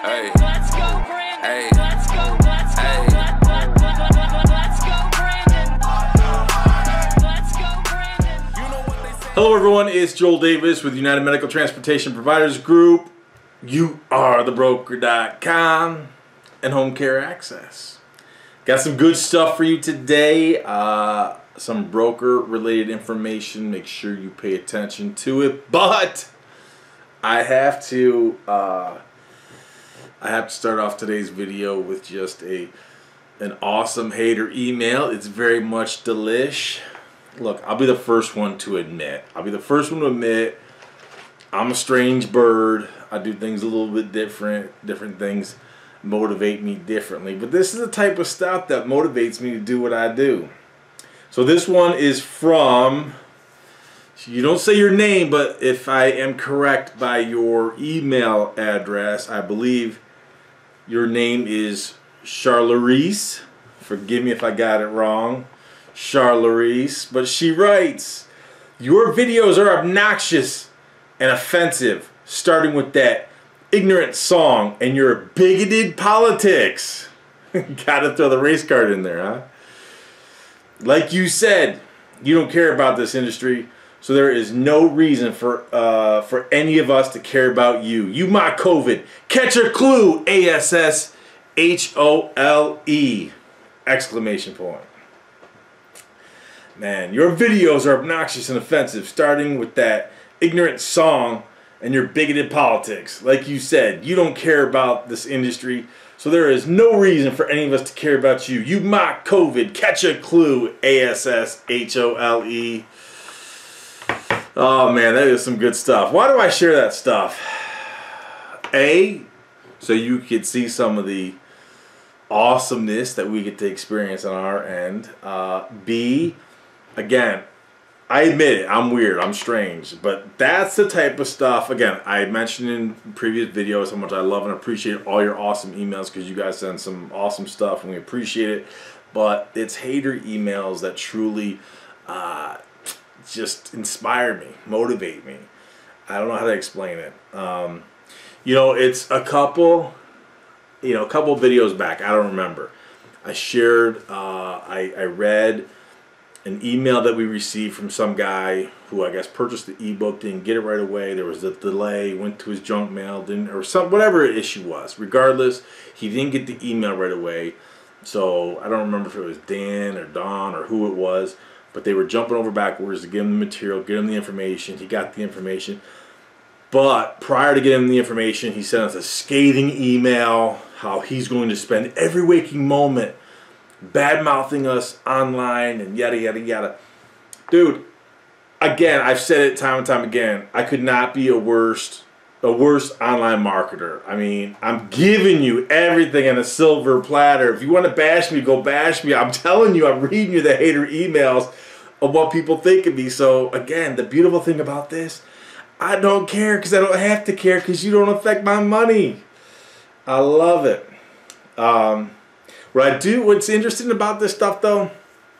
Hey. Let's go, Brandon. Hey. Let's go. Let's go. Hey. Let's go, Brandon. Let's go, Brandon. Hello everyone, it's Joel Davis with United Medical Transportation Providers Group. You are thebroker.com and Home Care Access. Got some good stuff for you today. Some broker related information. Make sure you pay attention to it. But I have to start off today's video with just an awesome hater email. It's very much delish. Look, I'll be the first one to admit. I'm a strange bird. I do things a little bit different. Different things motivate me differently. But this is the type of stuff that motivates me to do what I do. So this one is from, you don't say your name, but if I am correct by your email address, I believe your name is Charlarice. Forgive me if I got it wrong. Charlarice. But she writes, your videos are obnoxious and offensive, starting with that ignorant song and your bigoted politics. Gotta throw the race card in there, huh? Like you said, you don't care about this industry, so there is no reason for any of us to care about you. You mock COVID. Catch a clue. ASSHOLE! Exclamation point. Man, your videos are obnoxious and offensive, starting with that ignorant song and your bigoted politics. Like you said, you don't care about this industry, so there is no reason for any of us to care about you. You mock COVID. Catch a clue. ASSHOLE! Oh man, that is some good stuff. Why do I share that stuff? A, so you could see some of the awesomeness that we get to experience on our end. B, again, I admit it, I'm weird, I'm strange, but that's the type of stuff, again, I mentioned in previous videos how much I love and appreciate all your awesome emails because you guys send some awesome stuff and we appreciate it, but it's hater emails that truly just inspire me, motivate me. I don't know how to explain it. You know, it's a couple videos back, I don't remember. I shared, I read an email that we received from some guy who I guess purchased the ebook, didn't get it right away. There was a delay, went to his junk mail, whatever issue was. Regardless, he didn't get the email right away. So I don't remember if it was Dan or Don or who it was, but they were jumping over backwards to give him the material, get him the information. He got the information. But prior to getting the information, he sent us a scathing email how he's going to spend every waking moment bad-mouthing us online and yada, yada, yada. Dude, again, I've said it time and time again, I could not be a worse online marketer. I mean, I'm giving you everything on a silver platter. If you want to bash me, go bash me. I'm telling you, I'm reading you the hater emails of what people think of me. So, again, the beautiful thing about this, I don't care because I don't have to care because you don't affect my money. I love it. What's interesting about this stuff though,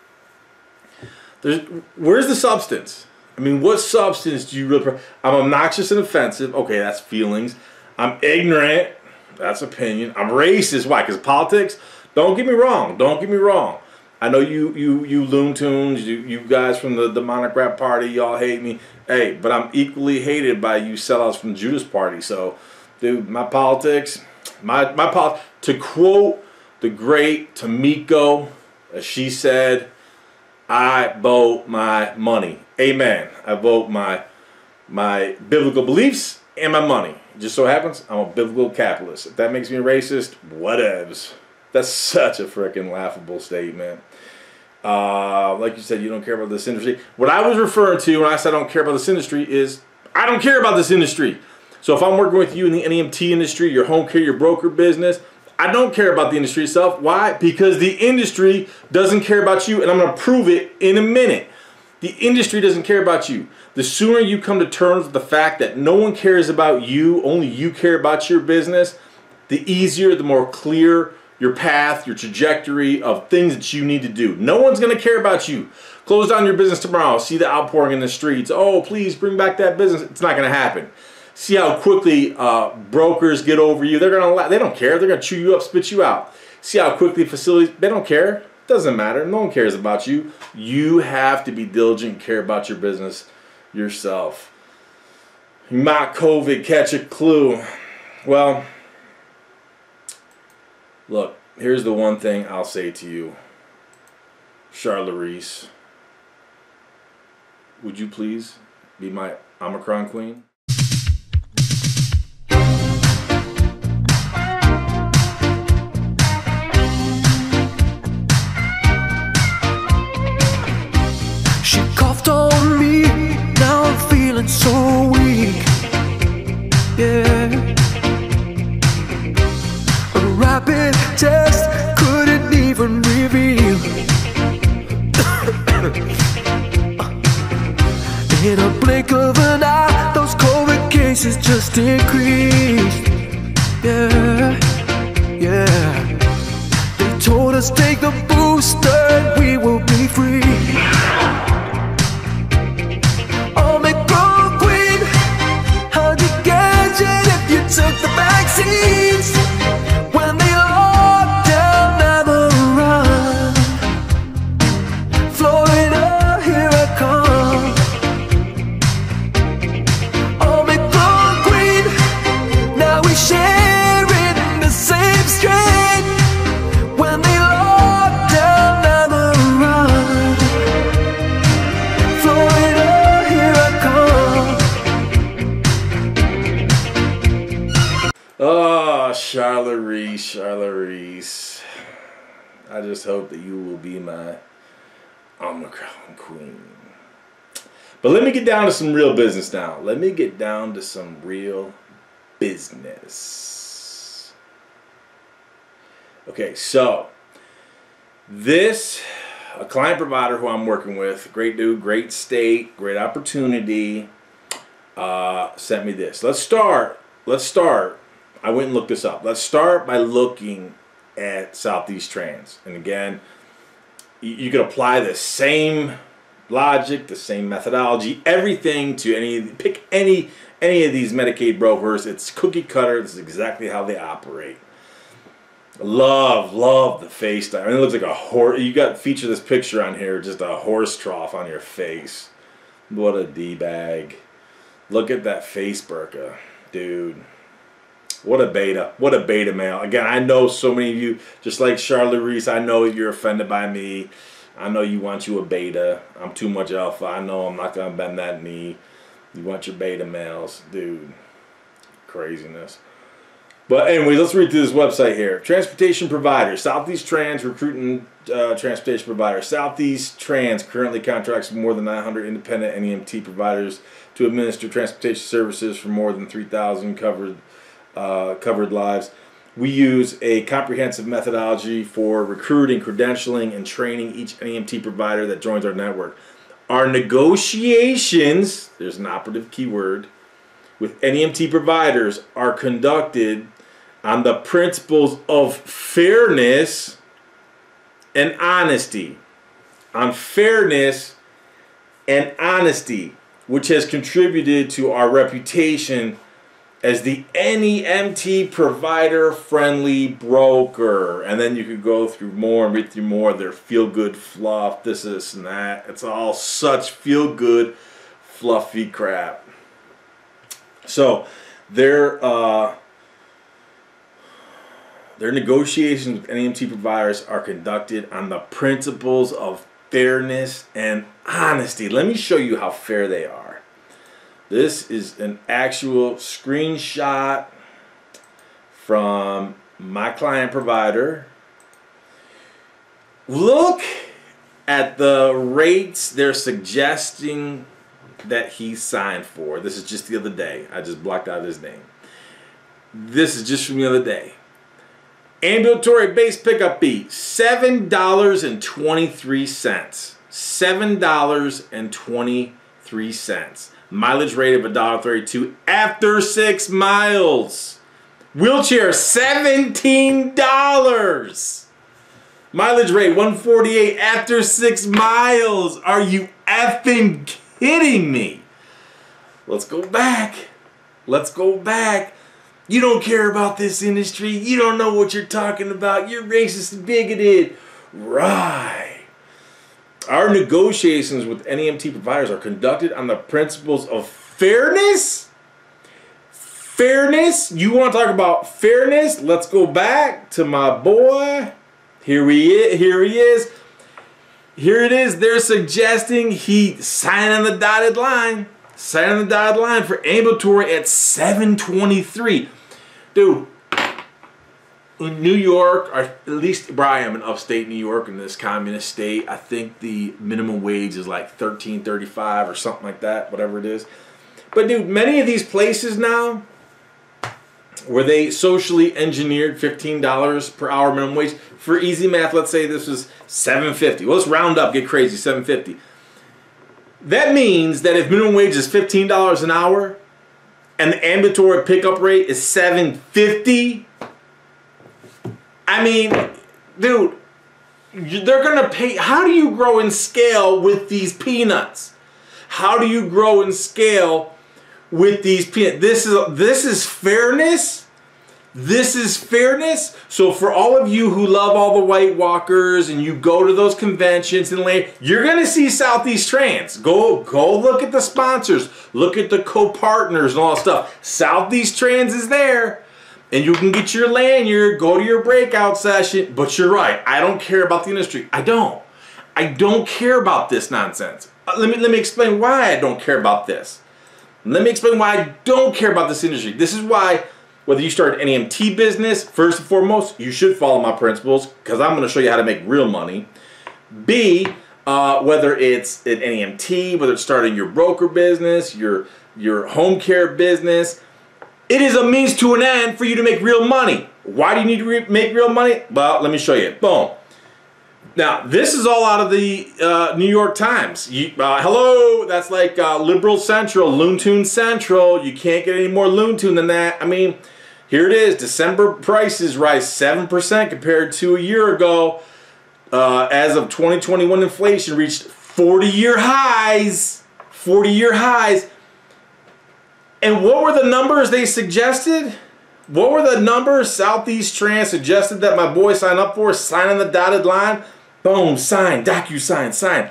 where's the substance? I mean, what substance do you really, I'm obnoxious and offensive, okay, that's feelings. I'm ignorant, that's opinion. I'm racist, why? Because politics? Don't get me wrong, I know you Loon Tunes, you guys from the demonic rap party, y'all hate me. Hey, but I'm equally hated by you sellouts from the Judas Party. So, dude, my politics, to quote the great Tamiko, as she said, I vote my money. Amen. I vote my biblical beliefs and my money. It just so happens I'm a biblical capitalist. If that makes me a racist, whatevs. That's such a freaking laughable statement. Like you said, you don't care about this industry. What I was referring to when I said I don't care about this industry is I don't care about this industry. So if I'm working with you in the NEMT industry, your home care, your broker business, I don't care about the industry itself. Why? Because the industry doesn't care about you, and I'm going to prove it in a minute. The industry doesn't care about you. The sooner you come to terms with the fact that no one cares about you, only you care about your business, the easier, the more clear your path, your trajectory of things that you need to do. No one's going to care about you. Close down your business tomorrow. See the outpouring in the streets. Oh, please bring back that business. It's not going to happen. See how quickly brokers get over you. They're gonna, they don't care. They're gonna chew you up, spit you out. See how quickly facilities, they don't care. Doesn't matter. No one cares about you. You have to be diligent and care about your business yourself. You mock COVID, catch a clue. Well, look, here's the one thing I'll say to you. Charlotte Reese, would you please be my Omicron queen? She coughed on me, now I'm feeling so weak. Yeah. A rapid test couldn't even reveal. In a blink of an eye, those COVID cases just increased. Yeah, yeah. They told us take the booster and we will be free. Omicron queen, how'd you catch it if you took the vaccines? When they locked down, never run. Florida, here I come. Omicron queen, now we sharing the same strain. When they locked down, never run. Florida, here I come. Oh, Charlotte Reese, Charlotte Reese. I just hope that you will be my Omicron queen. But let me get down to some real business now. Let me get down to some real business. Okay, so this, a client provider who I'm working with, great dude, great state, great opportunity, sent me this. Let's start. I went and looked this up. Let's start by looking at Southeast Trans. And again, you can apply the same logic, the same methodology, everything to pick any of these Medicaid brokers. It's cookie cutter. This is exactly how they operate. Love the face. I mean, it looks like a horse. You got feature this picture on here, just a horse trough on your face. What a D-bag. Look at that face burqa, dude. What a beta. What a beta male. Again, I know so many of you, just like Charlotte Reese, I know you're offended by me. I know you want you a beta. I'm too much alpha. I know I'm not going to bend that knee. You want your beta males. Dude, craziness. But anyway, let's read through this website here. Transportation provider. Southeast Trans recruiting transportation provider. Southeast Trans currently contracts with more than 900 independent NEMT providers to administer transportation services for more than 3,000 covered lives. We use a comprehensive methodology for recruiting, credentialing, and training each NEMT provider that joins our network. Our negotiations, there's an operative keyword, with NEMT providers are conducted on the principles of fairness and honesty. On fairness and honesty, which has contributed to our reputation as the NEMT provider-friendly broker. And then you could go through more and read through more of their feel-good fluff, this and that. It's all such feel-good, fluffy crap. So their negotiations with NEMT providers are conducted on the principles of fairness and honesty. Let me show you how fair they are. This is an actual screenshot from my client provider. Look at the rates they're suggesting that he signed for. This is just the other day. I just blocked out his name. This is just from the other day. Ambulatory base pickup fee, $7.23. $7.23. Mileage rate of $1.32 after 6 miles. Wheelchair, $17. Mileage rate, $148 after 6 miles. Are you effing kidding me? Let's go back. Let's go back. You don't care about this industry. You don't know what you're talking about. You're racist and bigoted. Right. Our negotiations with NEMT providers are conducted on the principles of fairness. Fairness? You want to talk about fairness? Let's go back to my boy. Here he is. Here it is. They're suggesting he sign on the dotted line. Sign on the dotted line for ambulatory at 723. Dude, in New York, or at least where I am in upstate New York, in this communist state, I think the minimum wage is like $13.35 or something like that, whatever it is. But dude, many of these places now, where they socially engineered $15 per hour minimum wage, for easy math, let's say this was $7.50. Well, let's round up, get crazy, $7.50. That means that if minimum wage is $15 an hour and the ambulatory pickup rate is $7.50, I mean, dude, they're gonna pay. How do you grow and scale with these peanuts? How do you grow and scale with these peanuts? This is fairness. This is fairness. So for all of you who love all the White Walkers and you go to those conventions and you're gonna see Southeast Trans. Go look at the sponsors, look at the co-partners and all that stuff. Southeast Trans is there, and you can get your lanyard, go to your breakout session. But you're right, I don't care about the industry. I don't care about this nonsense. Let me explain why I don't care about this. Let me explain why I don't care about this industry. This is why, whether you start an NEMT business, first and foremost, you should follow my principles, because I'm going to show you how to make real money. B, whether it's an NEMT, whether it's starting your broker business, your home care business, it is a means to an end for you to make real money. Why do you need to make real money? Well, let me show you. Boom. Now, this is all out of the New York Times. Hello, that's like Liberal Central, Loontoon Central. You can't get any more Loontoon than that. I mean, here it is. December prices rise 7% compared to a year ago. As of 2021, inflation reached 40-year highs. 40-year highs. And what were the numbers they suggested? What were the numbers Southeast Trans suggested that my boy sign up for? Sign on the dotted line. Boom, sign, DocuSign, sign.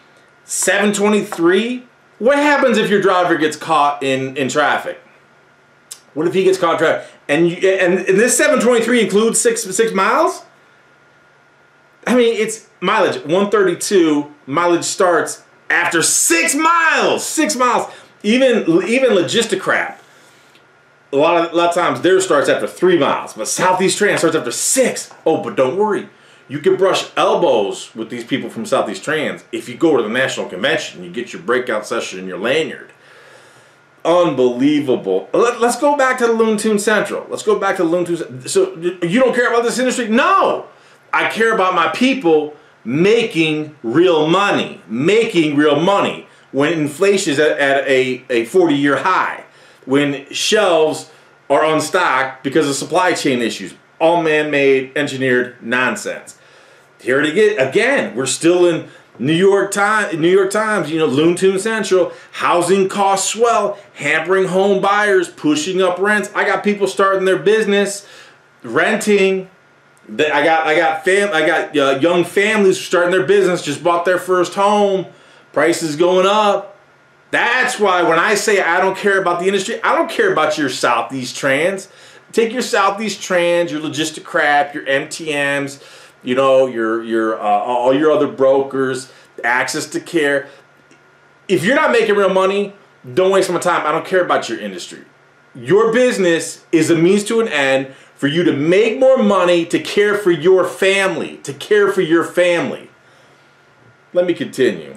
723. What happens if your driver gets caught in traffic? What if he gets caught in traffic? And this 723 includes six miles? I mean, it's mileage 132. Mileage starts after 6 miles. 6 miles. Even Logisticrap, a lot of times theirs starts after 3 miles, but Southeast Trans starts after 6. Oh, but don't worry. You can brush elbows with these people from Southeast Trans if you go to the national convention. You get your breakout session and your lanyard. Unbelievable. Let's go back to the Loontoon Central. Let's go back to the Loontoon. So you don't care about this industry? No. I care about my people making real money. Making real money. When inflation is at a 40-year high. When shelves are unstocked because of supply chain issues. All man-made, engineered nonsense. Here it is again. We're still in New York Times, Loontoon Central. Housing costs swell, hampering home buyers, pushing up rents. I got people starting their business, renting. I got young families starting their business, just bought their first home. Prices going up. That's why when I say I don't care about the industry, I don't care about your Southeast Trans. Take your Southeast Trans, your Logisticrap, your MTMs, your all your other brokers, access to care. If you're not making real money, don't waste my time. I don't care about your industry. Your business is a means to an end for you to make more money, to care for your family, to care for your family. Let me continue.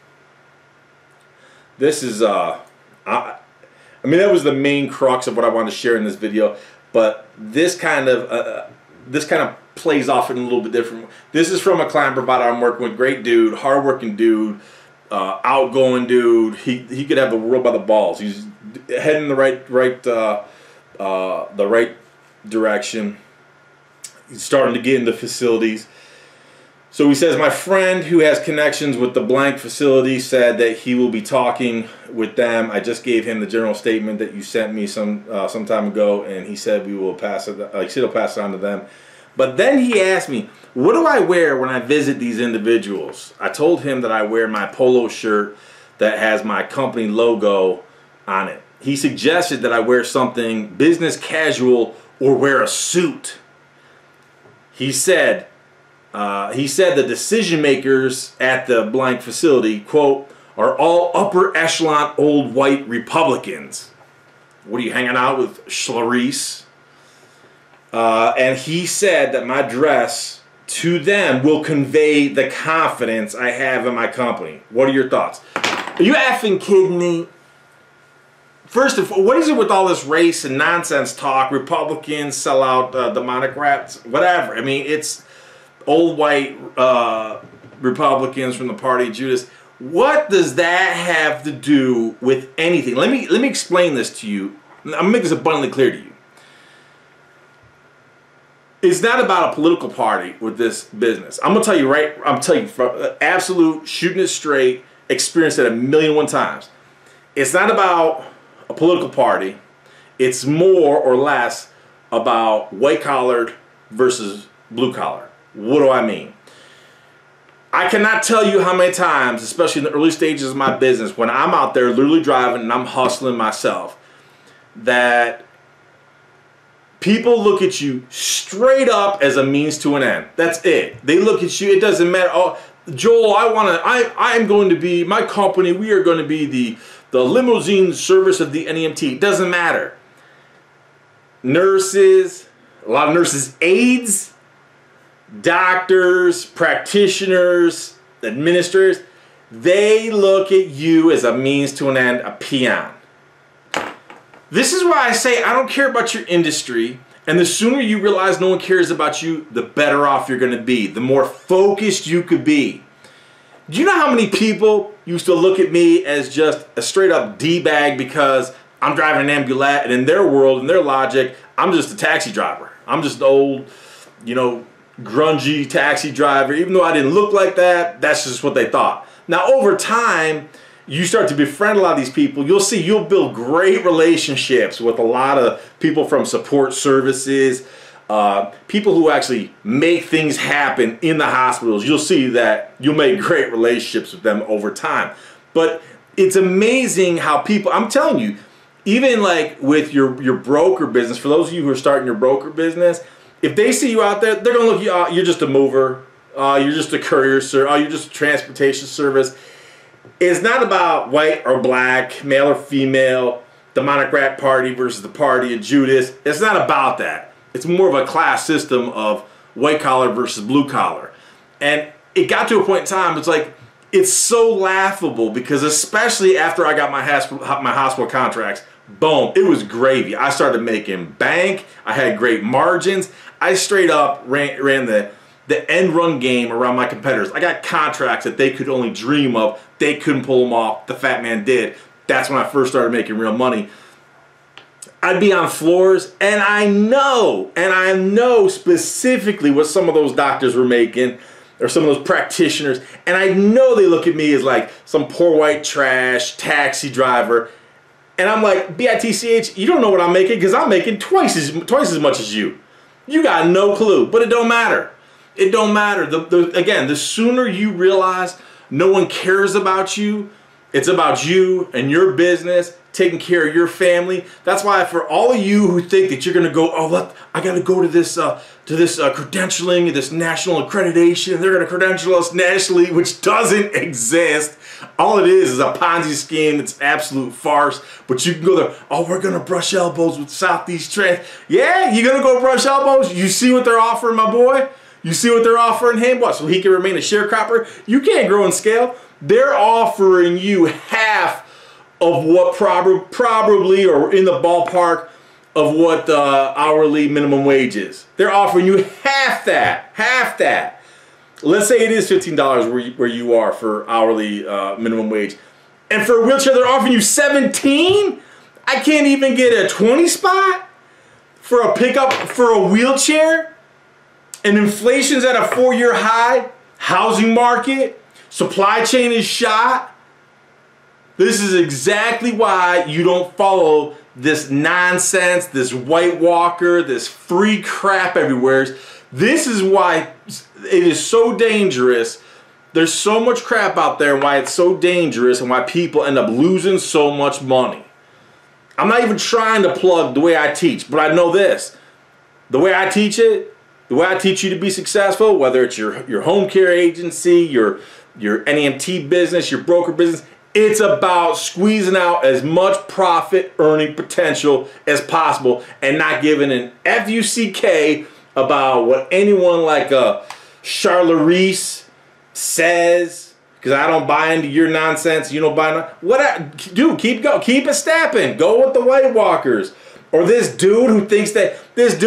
This is, I mean, that was the main crux of what I wanted to share in this video, but this kind of plays off in a little bit different. This is from a client provider I'm working with. Great dude, hardworking dude, outgoing dude. He could have the world by the balls. He's heading in the right direction. He's starting to get into facilities. So he says, my friend who has connections with the blank facility said that he will be talking with them. I just gave him the general statement that you sent me some time ago, and he said we will pass it. He said he'll pass it on to them. But then he asked me, what do I wear when I visit these individuals? I told him that I wear my polo shirt that has my company logo on it. He suggested that I wear something business casual or wear a suit. He said the decision makers at the blank facility, quote, are all upper echelon old white Republicans. What are you hanging out with, Schlarice? And he said that my dress to them will convey the confidence I have in my company. What are your thoughts? Are you effing kidding me? First of all, what is it with all this race and nonsense talk? Republicans sell out demonic rats, whatever. I mean, it's old white Republicans from the party of Judas. What does that have to do with anything? Let me explain this to you. I'm gonna make this abundantly clear to you. It's not about a political party with this business. I'm gonna tell you from absolute shooting it straight, experienced it 1,000,001 times. It's not about a political party. It's more or less about white collared versus blue collar. What do I mean? I cannot tell you how many times, especially in the early stages of my business, when I'm out there literally driving and I'm hustling myself, that people look at you straight up as a means to an end. That's it. They look at you. It doesn't matter. Oh, Joel, I'm going to be, my company, we are going to be the limousine service of the NEMT. It doesn't matter. Nurses, a lot of nurses' aides, doctors, practitioners, administrators, they look at you as a means to an end, a peon. This is why I say I don't care about your industry, and the sooner you realize no one cares about you, the better off you're going to be, the more focused you could be. Do you know how many people used to look at me as just a straight up D-bag because I'm driving an ambulette, and in their world, in their logic, I'm just a taxi driver. I'm just an old, grungy taxi driver. Even though I didn't look like that, that's just what they thought. Now, over time, you start to befriend a lot of these people. You'll see you'll build great relationships with a lot of people from support services, people who actually make things happen in the hospitals. You'll see that you'll make great relationships with them over time. But it's amazing how people, I'm telling you, even like with your broker business, for those of you who are starting your broker business, if they see you out there, they're going to look at you, you're just a mover, you're just a courier, you're just a transportation service. It's not about white or black, male or female, demonic rat party versus the party of Judas. It's not about that. It's more of a class system of white collar versus blue collar. And it got to a point in time, it's like, it's so laughable because especially after I got my hospital contracts, boom, it was gravy. I started making bank. I had great margins. I straight up ran the end run game around my competitors. I got contracts that they could only dream of. They couldn't pull them off. The fat man did. That's when I first started making real money. I'd be on floors, and I know specifically what some of those doctors were making, or some of those practitioners, and I know they look at me as like some poor white trash taxi driver. And I'm like, bitch, you don't know what I'm making because I'm making twice as much as you. You got no clue, but it don't matter. It don't matter. Again, the sooner you realize no one cares about you, it's about you and your business, taking care of your family. That's why for all of you who think that you're going to go, I got to go to this credentialing, this national accreditation, they're going to credential us nationally, which doesn't exist. All it is a Ponzi scheme. It's absolute farce. But you can go there, we're going to brush elbows with Southeast Trans. Yeah, you're going to go brush elbows? You see what they're offering, my boy? You see what they're offering him? What, so he can remain a sharecropper? You can't grow in scale. They're offering you half of what probably, or in the ballpark of what hourly minimum wage is. They're offering you half that. Let's say it is $15 where you are for hourly minimum wage. And for a wheelchair, they're offering you $17? I can't even get a 20 spot for a pickup for a wheelchair? And inflation's at a 4-year high? housing market, supply chain is shot. This is exactly why you don't follow this nonsense, this White Walker, this free crap everywhere. This is why it is so dangerous. There's so much crap out there and why it's so dangerous and why people end up losing so much money. I'm not even trying to plug the way I teach, but I know this. The way I teach it, the way I teach you to be successful, whether it's your home care agency, your NEMT business, your broker business, it's about squeezing out as much profit earning potential as possible and not giving an F-U-C-K about what anyone like Charlotte Reese says, because I don't buy into your nonsense. You don't buy dude, keep it stepping. Go with the White Walkers. Or this dude who thinks that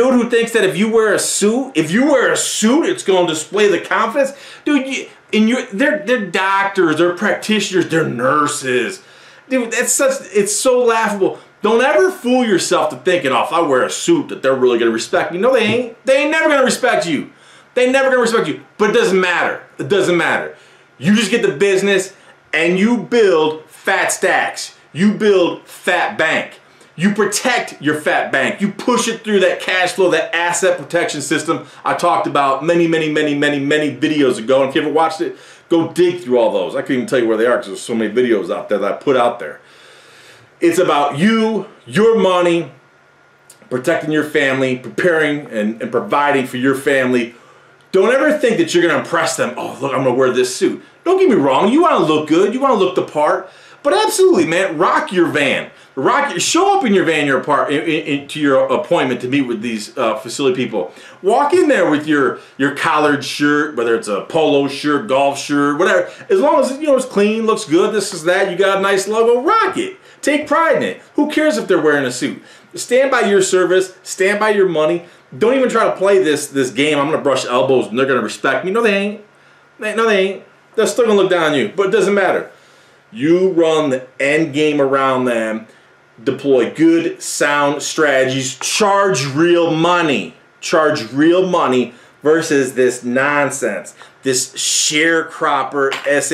if you wear a suit, it's going to display the confidence. Dude, they're doctors, they're practitioners, they're nurses. Dude, it's so laughable. Don't ever fool yourself to thinking, oh, if I wear a suit that they're really going to respect me. No, they ain't. They ain't never going to respect you. They ain't never going to respect you. But it doesn't matter. It doesn't matter. You just get the business and you build fat stacks. You build fat bank. You protect your fat bank. You push it through that cash flow, that asset protection system I talked about many videos ago. And if you ever watched it, go dig through all those. I can't even tell you where they are because there's so many videos out there that I put out there. It's about you, your money, protecting your family, preparing and providing for your family. Don't ever think that you're going to impress them. Oh, look, I'm going to wear this suit. Don't get me wrong. You want to look good. You want to look the part. But absolutely, man, rock your van. Show up in your van, to your appointment to meet with these facility people. Walk in there with your collared shirt, whether it's a polo shirt, golf shirt, whatever. As long as it's clean, looks good, this is that, you got a nice logo, rock it. Take pride in it. Who cares if they're wearing a suit? Stand by your service. Stand by your money. Don't even try to play this game. I'm gonna brush elbows and they're gonna respect me. No, they ain't. No, they ain't. They're still gonna look down on you. But it doesn't matter. You run the end game around them. Deploy good, sound strategies. Charge real money. Charge real money versus this nonsense. This sharecropper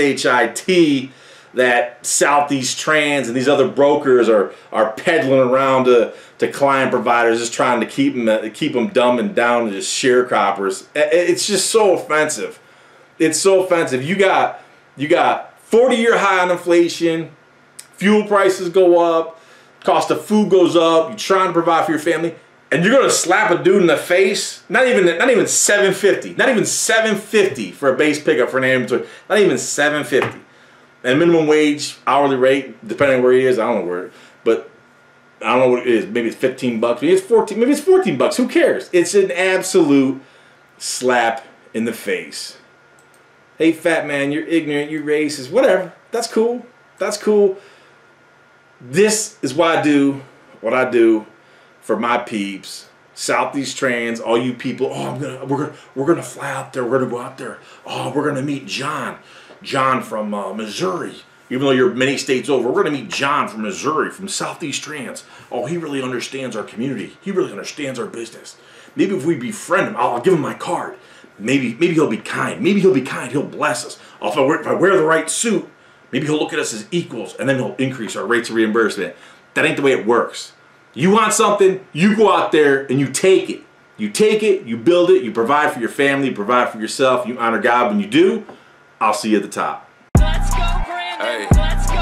SHIT that Southeast Trans and these other brokers are peddling around to client providers, just trying to keep them dumb and down to just sharecroppers. It's just so offensive. It's so offensive. You got 40-year high on inflation. Fuel prices go up. Cost of food goes up. You're trying to provide for your family, and you're gonna slap a dude in the face. Not even $750. Not even $750 for a base pickup for an inventory. Not even $750. And minimum wage, hourly rate, depending on where he is, I don't know where, but I don't know what it is. Maybe it's $15. Maybe it's 14. Maybe it's $14. Who cares? It's an absolute slap in the face. Hey, fat man, you're ignorant. You're racist. Whatever. That's cool. That's cool. This is why I do what I do for my peeps, Southeast Trans, all you people. Oh, we're gonna fly out there. We're gonna go out there. Oh, we're gonna meet John from Missouri. Even though you're many states over, we're gonna meet John from Missouri, from Southeast Trans. Oh, he really understands our community. He really understands our business. Maybe if we befriend him, I'll give him my card. Maybe he'll be kind. Maybe he'll be kind. He'll bless us. If I wear the right suit, maybe he'll look at us as equals, and then he'll increase our rates of reimbursement. That ain't the way it works. You want something, you go out there and you take it. You take it, you build it, you provide for your family, you provide for yourself, you honor God when you do. I'll see you at the top. Let's go, Brandon. Hey. Let's